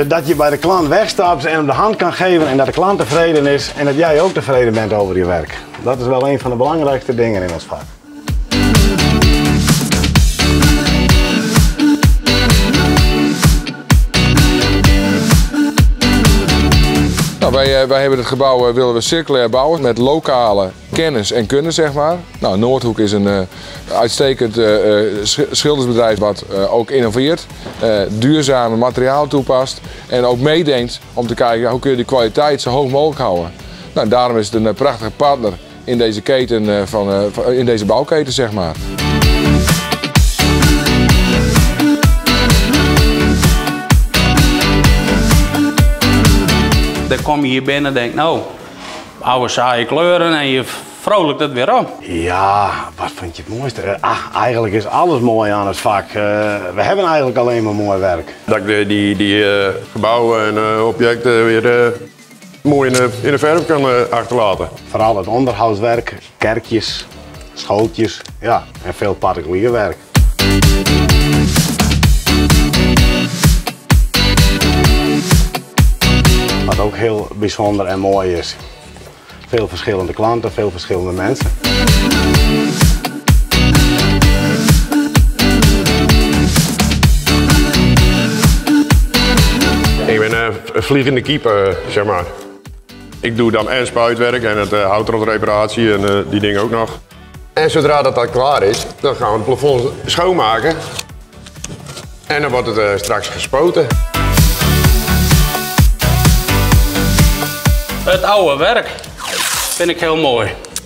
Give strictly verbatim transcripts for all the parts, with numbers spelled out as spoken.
dat je bij de klant wegstapt en hem de hand kan geven en dat de klant tevreden is en dat jij ook tevreden bent over je werk. Dat is wel een van de belangrijkste dingen in ons vak. Nou, wij, wij hebben het gebouw uh, willen we circulair bouwen met lokale kennis en kunde, zeg maar. Nou, Noordhoek is een uh, uitstekend uh, schildersbedrijf wat uh, ook innoveert, uh, duurzame materiaal toepast en ook meedenkt om te kijken hoe kun je die kwaliteit zo hoog mogelijk houden. Nou, daarom is het een uh, prachtige partner in deze keten, uh, van, uh, in deze bouwketen, zeg maar. Dan kom je hier binnen en denk, nou, oude saaie kleuren en je vrolijkt het weer op. Ja, wat vind je het mooiste? Ah, eigenlijk is alles mooi aan het vak. Uh, we hebben eigenlijk alleen maar mooi werk. Dat ik de, die, die uh, gebouwen en uh, objecten weer uh, mooi in de, in de verf kan uh, achterlaten. Vooral het onderhoudswerk, kerkjes, schooltjes, ja, en veel particulier werk. Wat ook heel bijzonder en mooi is. Veel verschillende klanten, veel verschillende mensen. Ik ben uh, een vliegende keeper, uh, zeg maar. Ik doe dan en spuitwerk en het uh, houtrotreparatie en uh, die dingen ook nog. En zodra dat, dat klaar is, dan gaan we het plafond schoonmaken. En dan wordt het uh, straks gespoten. Het oude werk vind ik heel mooi.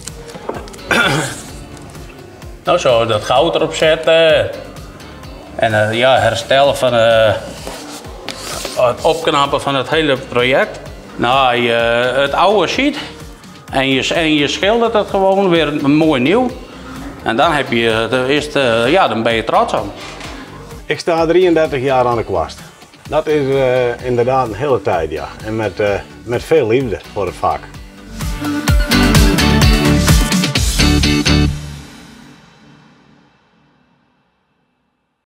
Nou, zo dat goud erop zetten. En uh, ja, herstellen van uh, het opknappen van het hele project. Nou, je het oude ziet en je, en je schildert het gewoon weer mooi nieuw. En dan heb je de eerste, ja, dan ben je trots op. Ik sta drieëndertig jaar aan de kwast. Dat is uh, inderdaad een hele tijd, ja. En met, uh, met veel liefde voor het vak.